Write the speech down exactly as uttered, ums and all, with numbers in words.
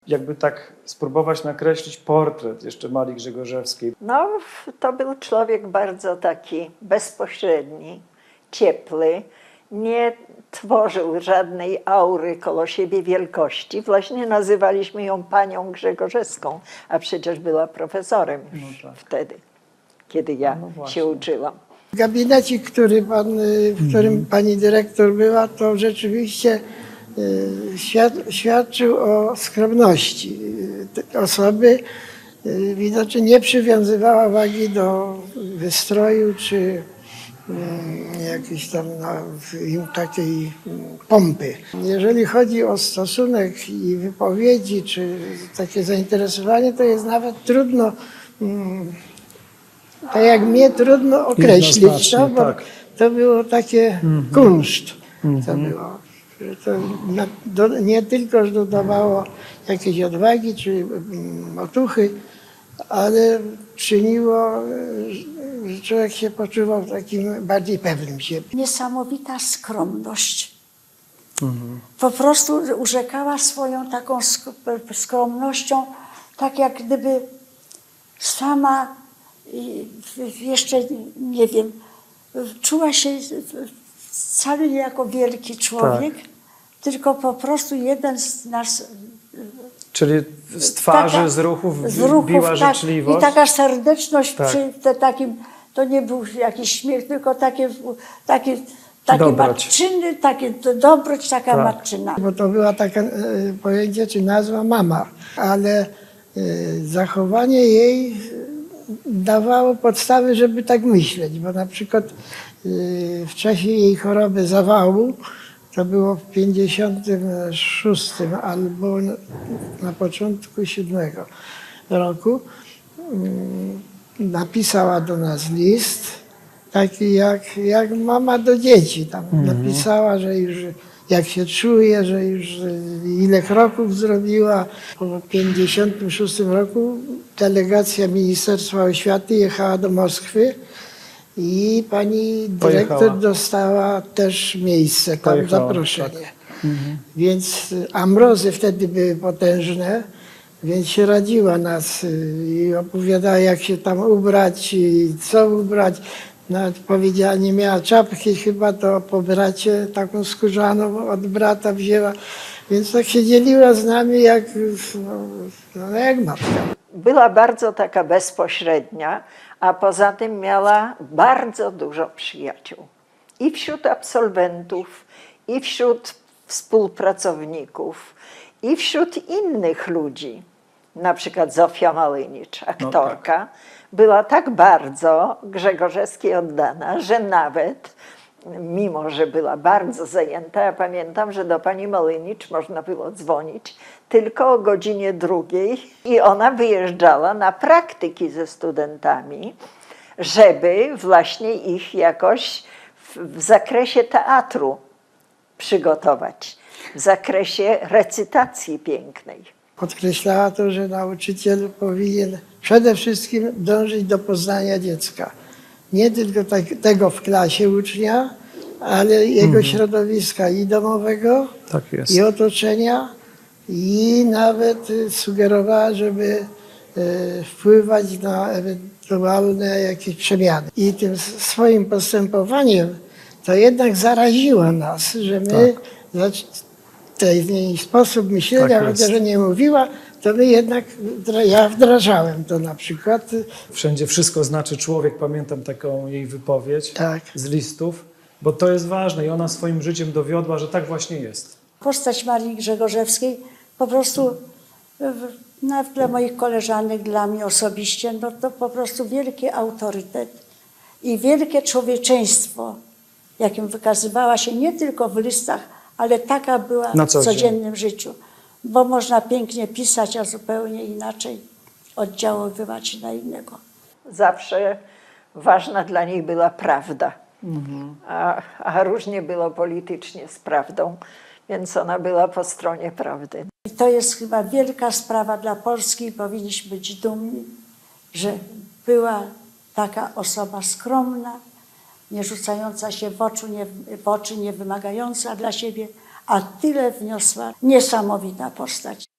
Jakby tak spróbować nakreślić portret jeszcze Marii Grzegorzewskiej. No, to był człowiek bardzo taki bezpośredni, ciepły, nie tworzył żadnej aury koło siebie wielkości. Właśnie nazywaliśmy ją panią Grzegorzewską, a przecież była profesorem już no tak. wtedy, kiedy ja no się uczyłam. Gabinecik, który pan, w którym mhm. pani dyrektor była, to rzeczywiście Świad świadczył o skromności osoby. Widocznie nie przywiązywała wagi do wystroju czy jakiejś tam no, takiej pompy. Jeżeli chodzi o stosunek i wypowiedzi, czy takie zainteresowanie, to jest nawet trudno, tak jak mnie trudno określić, no, bo tak. to było takie mhm. kunszt. Mhm. To było. To do, nie tylko dodawało jakiejś odwagi czy otuchy, ale czyniło, że człowiek się poczuwał takim bardziej pewnym siebie. Niesamowita skromność. Mhm. Po prostu urzekała swoją taką skromnością, tak jak gdyby sama jeszcze, nie wiem, czuła się wcale nie jako wielki człowiek, tak. tylko po prostu jeden z nas. Czyli z twarzy, taka, z ruchów, z ruchów biła tak, życzliwość. I taka serdeczność tak. przy te takim, to nie był jakiś śmiech, tylko takie, takie, takie matczyny, takie dobroć, taka tak. matczyna. Bo to była taka e, pojęcie czy nazwa mama, ale e, zachowanie jej dawało podstawy, żeby tak myśleć, bo na przykład w czasie jej choroby zawału, to było w pięćdziesiątym szóstym albo na początku siódmego roku, napisała do nas list, taki jak, jak mama do dzieci. Tam mhm. napisała, że już jak się czuje, że już ile kroków zrobiła. Po pięćdziesiątym szóstym roku delegacja Ministerstwa Oświaty jechała do Moskwy i pani dyrektor Pojechała. dostała też miejsce, tam Pojechała, zaproszenie. Tak. Mhm. Więc amrozy wtedy były potężne, więc się radziła nas i opowiadała, jak się tam ubrać i co ubrać. Nawet powiedziała, nie miała czapki chyba, to po bracie taką skórzaną od brata wzięła. Więc tak się dzieliła z nami jak, no, no, jak matka. Była bardzo taka bezpośrednia, a poza tym miała bardzo dużo przyjaciół. I wśród absolwentów, i wśród współpracowników, i wśród innych ludzi. Na przykład Zofia Małynicz, aktorka, no tak. była tak bardzo Grzegorzewskiej oddana, że nawet, mimo że była bardzo zajęta, ja pamiętam, że do pani Małynicz można było dzwonić tylko o godzinie drugiej i ona wyjeżdżała na praktyki ze studentami, żeby właśnie ich jakoś w, w zakresie teatru przygotować, w zakresie recytacji pięknej. Podkreślała to, że nauczyciel powinien przede wszystkim dążyć do poznania dziecka. Nie tylko tak, tego w klasie ucznia, ale jego mhm. środowiska i domowego, tak jest. i otoczenia. I nawet sugerowała, żeby e, wpływać na ewentualne jakieś przemiany. I tym swoim postępowaniem to jednak zaraziła nas, że my tak. ten sposób myślenia, tak chociaż nie mówiła, to my jednak, ja wdrażałem to na przykład. Wszędzie wszystko znaczy człowiek, pamiętam taką jej wypowiedź tak. z listów, bo to jest ważne i ona swoim życiem dowiodła, że tak właśnie jest. Postać Marii Grzegorzewskiej po prostu no, dla moich koleżanek, dla mnie osobiście, no to po prostu wielki autorytet i wielkie człowieczeństwo, jakim wykazywała się nie tylko w listach, ale taka była w codziennym życiu. Bo można pięknie pisać, a zupełnie inaczej oddziaływać na innego. Zawsze ważna dla niej była prawda, mhm. a, a różnie było politycznie z prawdą, więc ona była po stronie prawdy. I to jest chyba wielka sprawa dla Polski i powinniśmy być dumni, że była taka osoba skromna, nie rzucająca się w, oczu, nie, w oczy, nie wymagająca dla siebie, a tyle wniosła. Niesamowita postać.